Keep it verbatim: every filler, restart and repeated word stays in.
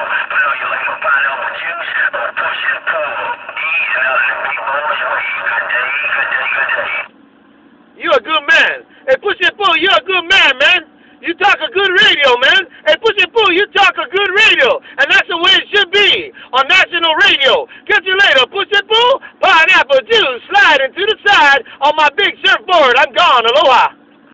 But know you like my pineapple juice or push and pull. Easy out in the big boys way. Good day, good day, good day. You're a good man. Hey, Push and Pull, you're a good man, man. You talk a good radio, man. Hey, Push and Pull, you talk a good radio. And that's the way it should be on national radio. Catch you later, Push and Pull. Pineapple juice sliding to the side on my big surfboard. I'm gone. Aloha.